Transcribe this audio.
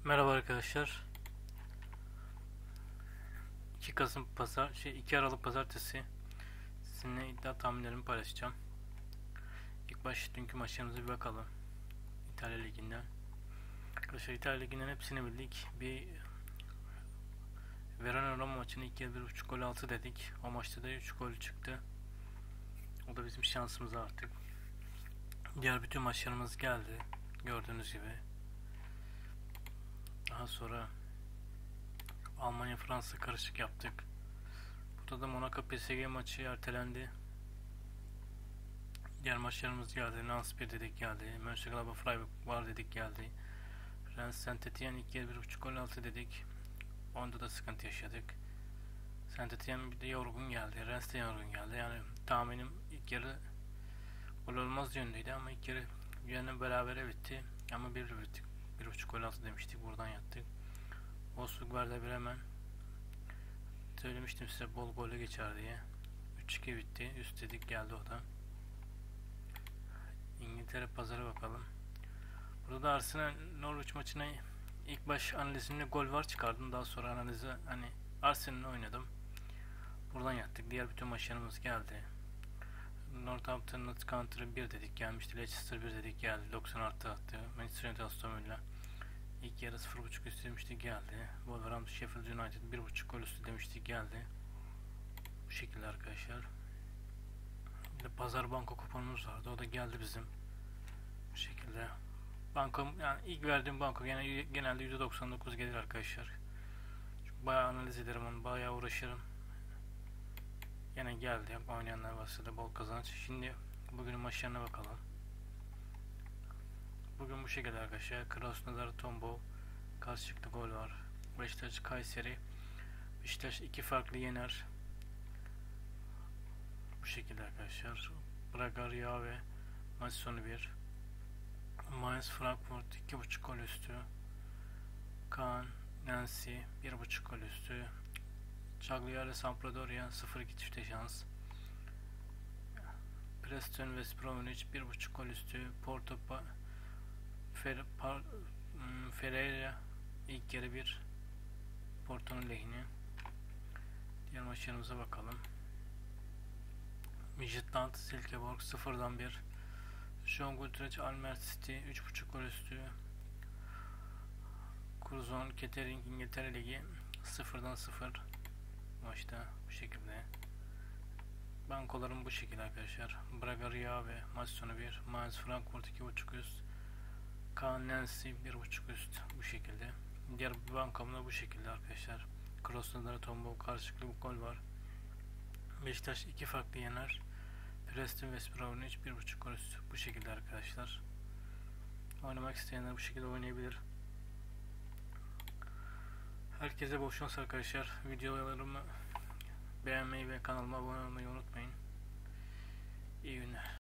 Merhaba arkadaşlar. 2 Kasım pazar 2 Aralık pazartesi sizinle iddia tahminlerimi paylaşacağım. İlk baş dünkü maçlarımıza bir bakalım. İtalya Ligi'nden. Arkadaşlar İtalya Ligi'nden hepsini bildik. Bir Verona Roma maçını ilk yarı 1.5 gol 6 dedik. O maçta da 3 gol çıktı. O da bizim şansımız artık. Diğer bütün maçlarımız geldi. Gördüğünüz gibi. Daha sonra Almanya Fransa karışık yaptık. Burada da Monaco PSG maçı ertelendi. Diğer maçlarımız geldi. Nantes 1 dedik geldi. Mönchengladbach Freiburg var dedik geldi. Rennes Saint-Étienne ilk yarı 1.5 gol 6 dedik. Onda da sıkıntı yaşadık. Saint-Étienne bir de yorgun geldi. Rennes de yorgun geldi. Yani tahminim ilk yarı gol olmaz yönündeydi ama ilk yarı yönü berabere bitti. Ama 1 bittik. 1.5 gol 6 demiştik. Buradan yattık. Wolfsburg Werder Bremen. Söylemiştim size bol golle geçer diye. 3-2 bitti. Üst dedik geldi o da. İngiltere pazarı bakalım. Burada da Arsenal Norwich maçına ilk baş analizimde gol var çıkardım. Daha sonra analizi Arsenal'le oynadım. Buradan yattık. Diğer bütün maçlarımız geldi. Northampton Notts County 1 dedik gelmişti. Leicester 1 dedik geldi. 90 artı attı. Manchester United Aston Villa ilk yarı 0.5 üstü demiştik geldi. Wolverhampton Sheffield United 1.5 gol üstü demiştik geldi. Bu şekilde arkadaşlar. Bir de pazar banko kuponumuz vardı. O da geldi bizim. Bu şekilde. Bankom yani ilk verdiğim banko genelde %99 gelir arkadaşlar. Çünkü bayağı analiz ederim onu, bayağı uğraşırım. Yine geldi. Oynayanlar varsa da bol kazanç. Şimdi bugünün maçlarına bakalım. Bugün bu şekilde arkadaşlar. Krasnodar Tombo karşılıklı gol var. Beşiktaş Kayseri. Beşiktaş 2 farklı yener. Bu şekilde arkadaşlar. Braga Rio maç sonu 1. Mainz Frankfurt 2.5 gol üstü. Kaan Nancy 1.5 gol üstü. Cagliari Sampdoria 0-2 çifte şans. Preston West Bromwich 1.5 gol üstü. Porto Ferreira ilk yarı 1 Porto'nun lehine. Diğer maçlarımıza bakalım. Midtjylland Silkeborg 0'dan 1. John Goodrich Almer City 3.5 gol üstü. Curzon Kettering İngiltere Ligi 0'dan 0 maçta bu şekilde. Bankolarım bu şekilde arkadaşlar. Braga Rio ve maç sonu 1. Mainz Frankfurt 2.5 üst. Kaan Nancy 1.5 üst bu şekilde. Diğer bankom da bu şekilde arkadaşlar. Krasnodar Tombo karşılıklı bir gol var. Beşiktaş 2 farklı yener. Preston West Bromwich 1.5 gol üst bu şekilde arkadaşlar. Oynamak isteyenler bu şekilde oynayabilir. Herkese bol şans arkadaşlar. Videolarımı beğenmeyi ve kanalıma abone olmayı unutmayın. İyi günler.